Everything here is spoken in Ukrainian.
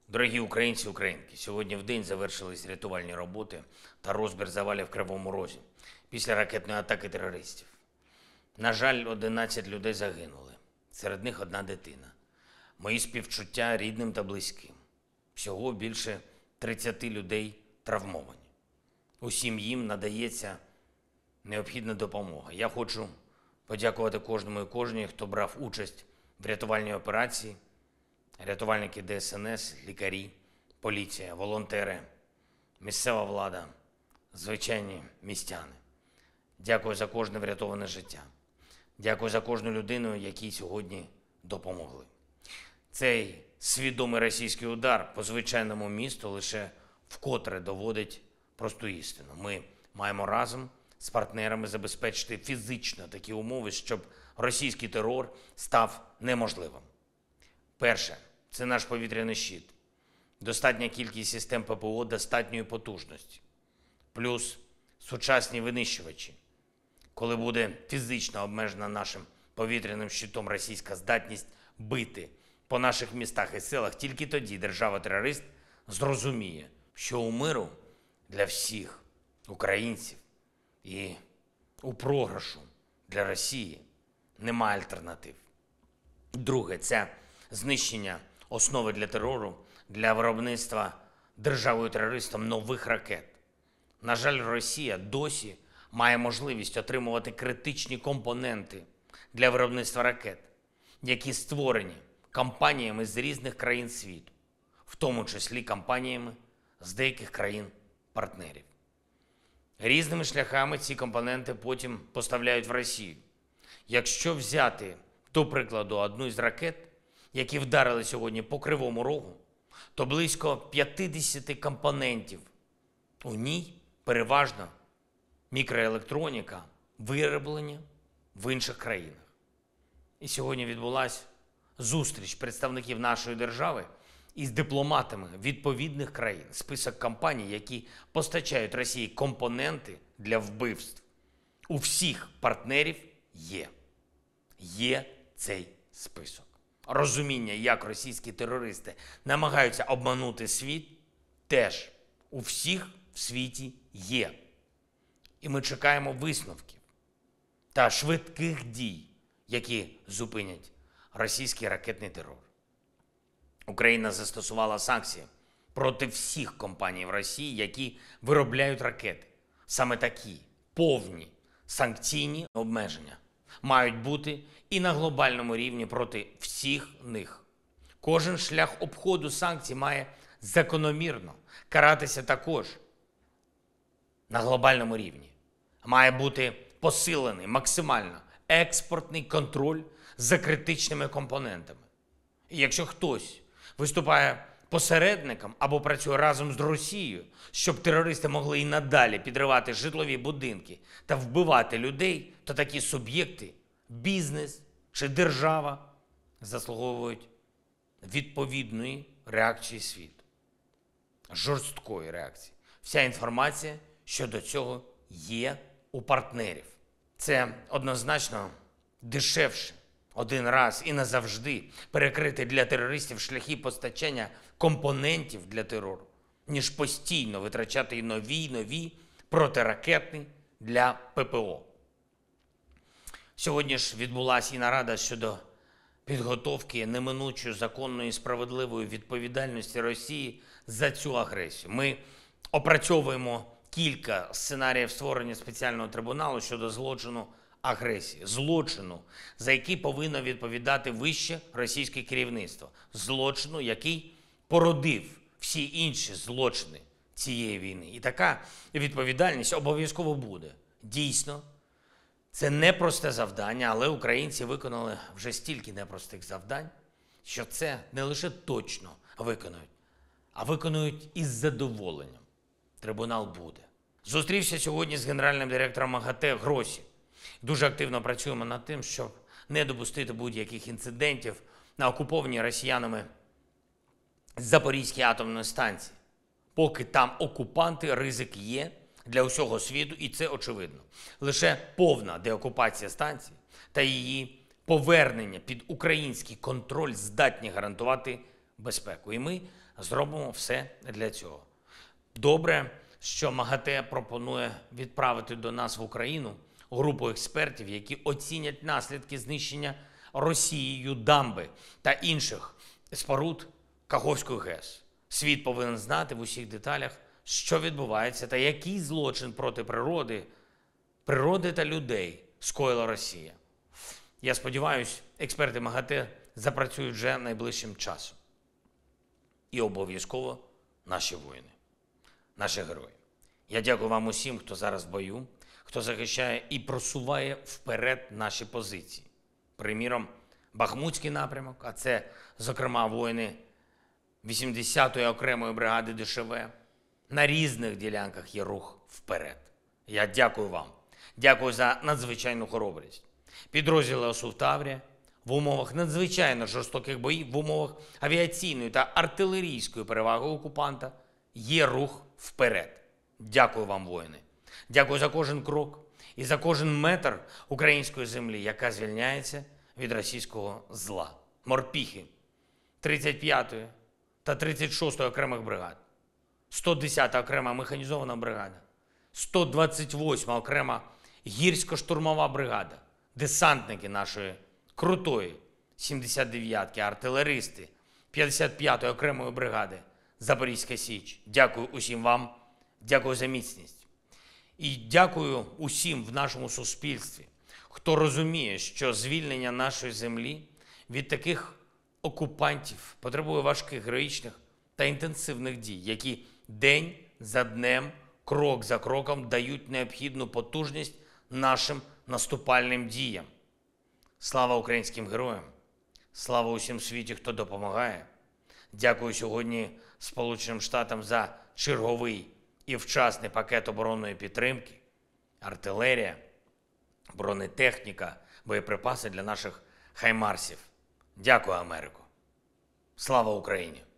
Дорогі українці, українки, сьогодні в день завершились рятувальні роботи та розбір завалів в Кривому Розі після ракетної атаки терористів. На жаль, 11 людей загинули, серед них одна дитина. Мої співчуття рідним та близьким. Всього більше 30 людей травмовані. Усім їм надається необхідна допомога. Я хочу подякувати кожному і кожній, хто брав участь в рятувальній операції. Рятувальники ДСНС, лікарі, поліція, волонтери, місцева влада, звичайні містяни. Дякую за кожне врятоване життя. Дякую за кожну людину, якій сьогодні допомогли. Цей свідомий російський удар по звичайному місту лише вкотре доводить просту істину. Ми маємо разом з партнерами забезпечити фізично такі умови, щоб російський терор став неможливим. Перше – це наш повітряний щит. Достатня кількість систем ППО достатньої потужності. Плюс сучасні винищувачі. Коли буде фізично обмежена нашим повітряним щитом російська здатність бити по наших містах і селах, тільки тоді держава-терорист зрозуміє, що у миру для всіх українців і у програшу для Росії немає альтернатив. Друге – це знищення основи для терору, для виробництва державою-терористом нових ракет. На жаль, Росія досі має можливість отримувати критичні компоненти для виробництва ракет, які створені компаніями з різних країн світу, в тому числі компаніями з деяких країн-партнерів. Різними шляхами ці компоненти потім поставляють в Росію. Якщо взяти, до прикладу, одну із ракет, які вдарили сьогодні по Кривому Рогу, то близько 50 компонентів у ній переважно мікроелектроніка, вироблення в інших країнах. І сьогодні відбулася зустріч представників нашої держави із дипломатами відповідних країн. Список компаній, які постачають Росії компоненти для вбивств. У всіх партнерів є. Є цей список. Розуміння, як російські терористи намагаються обманути світ, теж у всіх в світі є. І ми чекаємо висновків та швидких дій, які зупинять російський ракетний терор. Україна застосувала санкції проти всіх компаній в Росії, які виробляють ракети. Саме такі повні санкційні обмеження мають бути і на глобальному рівні проти всіх них. Кожен шлях обходу санкцій має закономірно каратися також на глобальному рівні. Має бути посилений максимально експортний контроль за критичними компонентами. І якщо хтось виступає посередником або працює разом з Росією, щоб терористи могли і надалі підривати житлові будинки та вбивати людей, то такі суб'єкти, бізнес чи держава заслуговують відповідної реакції світу. Жорсткої реакції. Вся інформація щодо цього є у партнерів. Це однозначно дешевше один раз і назавжди перекрити для терористів шляхи постачання компонентів для терору, ніж постійно витрачати і нові протиракетні для ППО. Сьогодні ж відбулася і нарада щодо підготовки неминучої законної і справедливої відповідальності Росії за цю агресію. Ми опрацьовуємо кілька сценаріїв створення спеціального трибуналу щодо злочину агресії. Злочину, за який повинно відповідати вище російське керівництво. Злочину, який породив всі інші злочини цієї війни. І така відповідальність обов'язково буде. Дійсно, це непросте завдання, але українці виконали вже стільки непростих завдань, що це не лише точно виконають, а виконують із задоволенням. Трибунал буде. Зустрівся сьогодні з генеральним директором МАГАТЕ Гросі. Дуже активно працюємо над тим, щоб не допустити будь-яких інцидентів на окупованій росіянами Запорізькій атомної станції. Поки там окупанти, ризик є для усього світу, і це очевидно. Лише повна деокупація станції та її повернення під український контроль здатні гарантувати безпеку. І ми Зробимо все для цього. Добре, що МАГАТЕ пропонує відправити до нас в Україну групу експертів, які оцінять наслідки знищення Росією дамби та інших споруд Каховської ГЕС. Світ повинен знати в усіх деталях, що відбувається та який злочин проти природи та людей скоїла Росія. Я сподіваюся, експерти МАГАТЕ запрацюють вже найближчим часом. І обов'язково наші воїни, наші герої. Я дякую вам усім, хто зараз в бою, хто захищає і просуває вперед наші позиції. Приміром, Бахмутський напрямок, а це, зокрема, воїни 80-ї окремої бригади ДШВ. На різних ділянках є рух вперед. Я дякую вам. Дякую за надзвичайну хоробрість. Підрозділи ОСУ в Таврія в умовах надзвичайно жорстоких боїв, в умовах авіаційної та артилерійської переваги окупанта є рух вперед. Дякую вам, воїни. Дякую за кожен крок і за кожен метр української землі, яка звільняється від російського зла. Морпіхи 35-ї та 36-ї окремих бригад, 110-та окрема механізована бригада, 128-ма окрема гірсько-штурмова бригада, десантники нашої крутої 79-ки, артилеристи 55-ї окремої бригади Запорізька Січ. Дякую усім вам, дякую за міцність. І дякую усім в нашому суспільстві, хто розуміє, що звільнення нашої землі від таких окупантів потребує важких, героїчних та інтенсивних дій, які день за днем, крок за кроком дають необхідну потужність нашим наступальним діям. Слава українським героям! Слава усім світі, хто допомагає! Дякую сьогодні Сполученим Штатам за черговий і вчасний пакет оборонної підтримки, артилерія, бронетехніка, боєприпаси для наших хаймарсів. Дякую, Америко! Слава Україні!